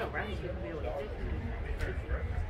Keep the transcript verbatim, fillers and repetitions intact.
know, right? You'll be able to fix it.